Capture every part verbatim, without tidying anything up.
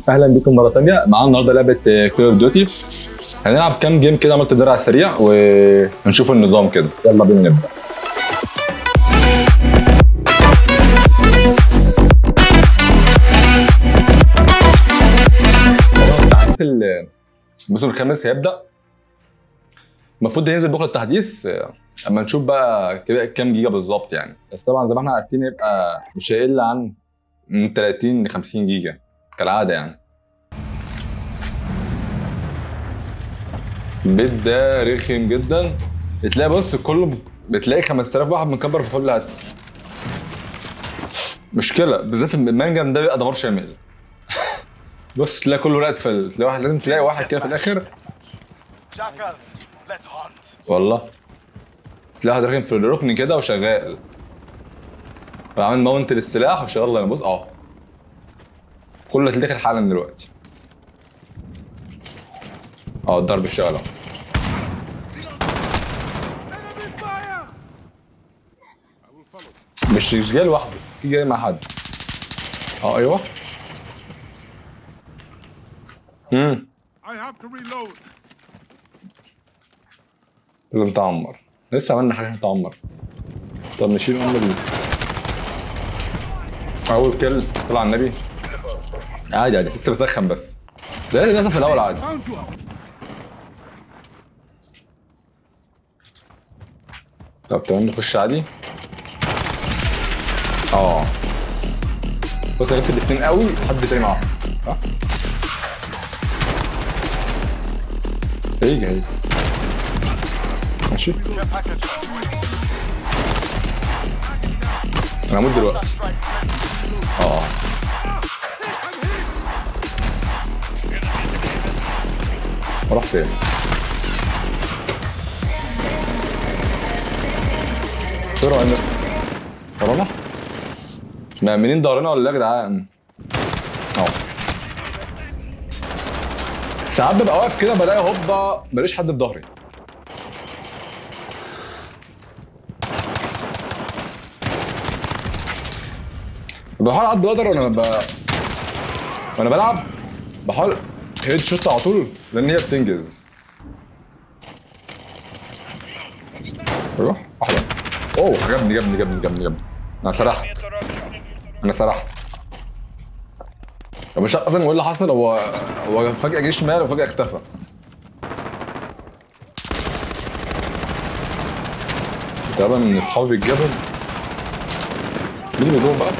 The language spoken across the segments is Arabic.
اهلا بيكم مره ثانيه. معانا النهارده لعبه كول اوف ديوتي. هنلعب كام جيم كده مالتي دراع سريع ونشوف النظام كده. يلا بينا نبدا. التحديث الموسم الخامس هيبدا، المفروض ينزل بكره التحديث. اما نشوف بقى كام جيجا بالظبط يعني، بس طبعا زي ما احنا عارفين يبقى مش هيقل عن من ثلاثين ل خمسين جيجا كالعاده يعني. البيت ده رخم جدا، بتلاقي بص كله بتلاقي خمسة آلاف واحد مكبر في كل حته. مشكله بالذات في المنجم ده بيبقى دمار شامل. بص تلاقي كله رقد فل، تلاقي واحد لازم تلاقي واحد كده في الاخر والله، تلاقي واحد راكن في الركن كده وشغال عامل ماونت للسلاح وشغال. انا بص اه كله هتلاقي حالا دلوقتي. اه الضرب اشتغل اهو. مش مش جاي لوحده، في جاي مع حد. اه ايوه. امم لازم تعمر، لسه عملنا حاجه تعمر. طب نشيل ام ال... اول كل الصلاه على النبي. عادي عادي لسه بسخن بس، ده لازم في الاول عادي. طب تمام نخش عادي. اه بص انا جبت الاثنين قوي، حد تاني معاهم صح؟ هيجي هيجي ماشي. انا هموت دلوقتي. اه راح فين؟ بسرعة الناس ورانا؟ مأمنين ظهرنا ولا ايه يا جدعان؟ اهو ساعات ببقى واقف كده بلاقي هوبا ماليش حد في ظهري. بحاول اعدي بقدر وانا ب... وانا بلعب بحاول هيد شوت على طول لان هي بتنجز. روح واحدة. اوه عجبني جابني جابني جابني جابني انا سرحت انا سرحت. طب مش اصلا ايه اللي حصل؟ هو هو فجأة جه شمال وفجأة اختفى. تقريبا من اصحابي الجبل. مين اللي جوه بقى؟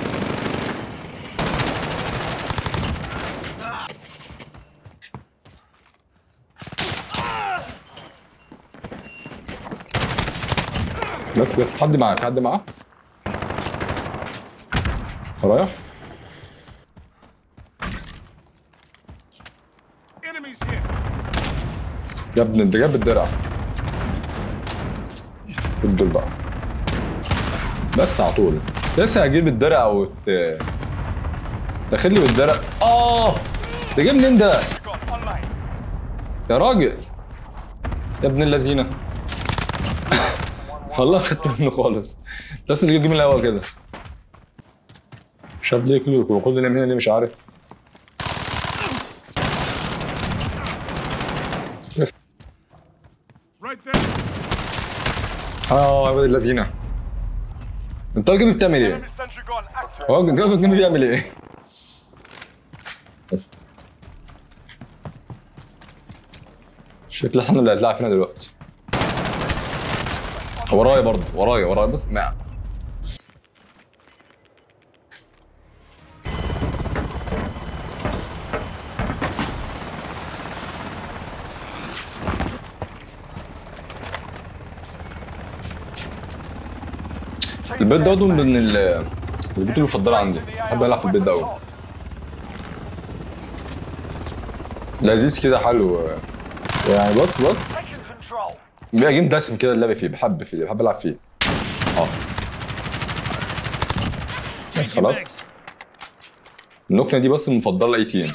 بس بس حد معاك، حد معاه ورايا. يا ابني انت جايب الدرع. خد دول بقى بس على طول. لسه هجيب الدرع وت... داخل لي بالدرع. اه ده جه منين ده؟ يا راجل يا ابن اللذينه. والله خدت منه خالص. انت لازم تجيب من الاول كده. شاف ليه كلوك وخد اللي من هنا ليه مش عارف. اه يا ولد اللذينه. انت الجيم بتعمل ايه؟ هو الجيم بيعمل ايه؟ شكل احنا اللي هنلعب فينا دلوقتي. ورايا برضه ورايا ورايا بص ما البيت ده من ال البيوت المفضله عندي، بحب العب في البيت ده قوي. لذيذ كده حلو يعني. بص بص بيبقى جيم دسم كده اللعب فيه، بحب فيه بحب العب فيه. اه بس خلاص النكنه دي بس المفضله لاي تيم.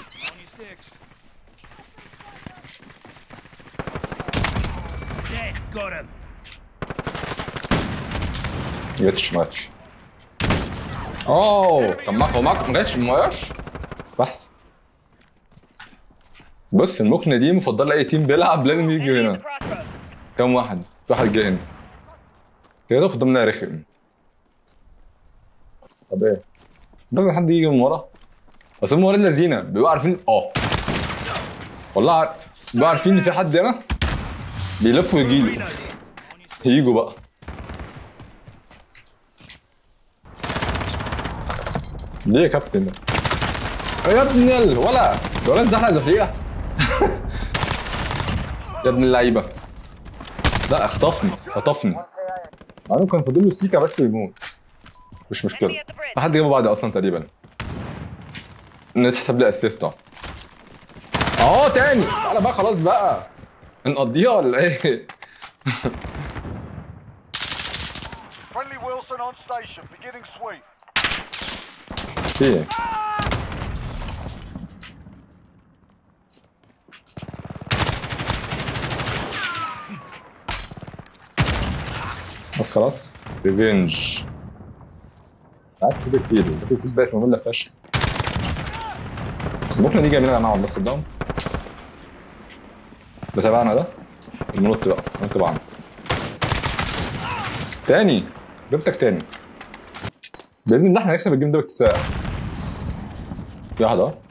ما جاتش ما جاتش. اوه كان معاك هو معاك ما جاتش ما جاتش بس بص المكنه دي مفضله اي تيم بيلعب لازم يجي هنا. كم واحد؟ في واحد جه هنا كده في ضمنها رخم. طب ايه؟ لازم حد يجي من ورا. بس هم ولاد لذينه بيبقوا عارفين. اه والله عارف بيبقوا عارفين ان في حد هنا بيلفوا يجيله. ييجوا بقى. ليه يا كابتن؟ يا ابن الولا ده ولا زحلقه زحليقه. يا ابن اللعيبه. لا اخطفني خطفني. انا كان فاضل له سيكا بس يموت. مش مشكله. في حد جابه بعدي اصلا تقريبا. نتحسب لي اسيست اهو. اه تاني. تعالى بقى خلاص بقى. نقضيها ولا ايه؟ في ايه؟ بس خلاص ريفينج. قعدت كده كتير كده كتير بقت مملة فشخ. ممكن نيجي جايبين نقعد بس قدام. ده تبعنا ده؟ ننط بقى ننط بعض. تاني جبتك تاني. بإذن الله احنا هنكسب الجيم ده باكتساح. في واحد اهو.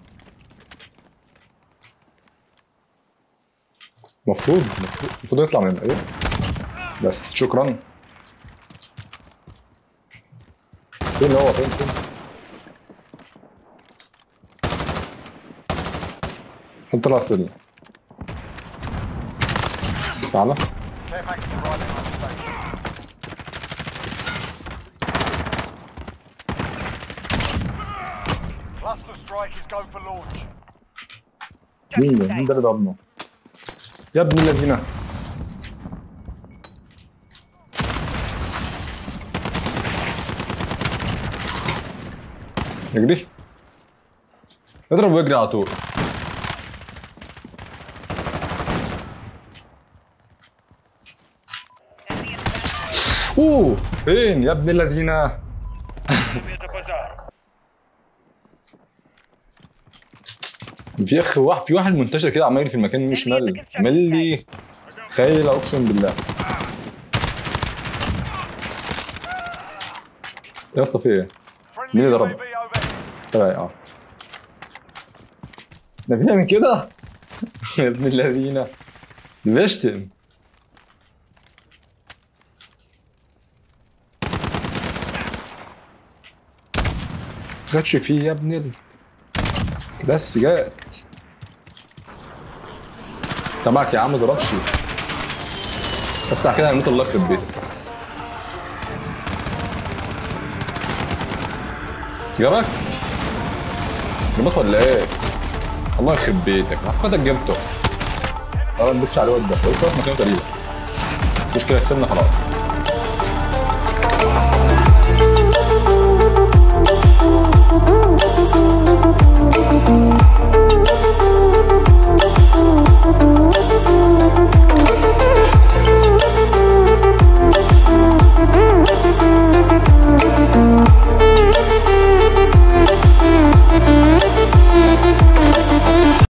المفروض المفروض المفروض يطلع من ايه؟ بس شكرا. فين اللي هو فين فين؟ حط له على السلم. تعالى. مين ده؟ مين ده اللي ضربنا؟ يا ابن اللذينة. اجري. اضرب واجري على طول. اوه فين يا ابن اللذينة؟ في اخ واحد في واحد منتشر كده عمال في المكان يمين شمال عمال لي خايل اقسم بالله. يا اسطى في ايه؟ مين اللي ضربه؟ تبعي اه. ده بيعمل كده؟ يا ابن اللذينة بيشتم. جاتش فيه يا ابن ال... بس جات. تبعك يا عم ضربش. بس على كده هنموت الله يخرب بيتك. جابك؟ جابك ولا ايه؟ الله يخرب بيتك، انا فكرتك جبته. اه ما تبصش على الواد ده، بص واقف مكانه تقريبا. مش كده كسبنا خلاص.